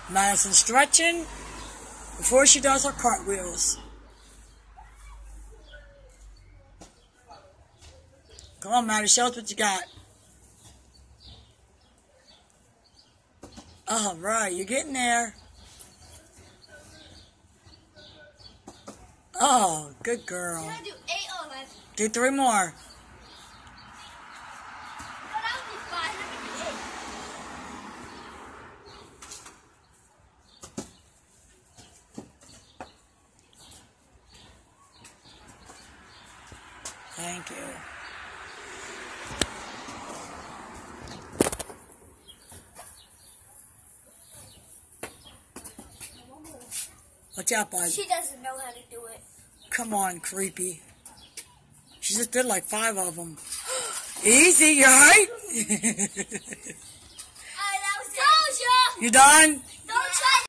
Madison stretching before she does her cartwheels. Come on, Maddie, show us what you got. All right, you're getting there. Oh, good girl. Should I do 8 or 11? Do 3 more. But I'll do 5. Thank you. Watch out, bud. She doesn't know how to do it. Come on, creepy. She just did like 5 of them. Easy, you right? That was it. You done? Don't try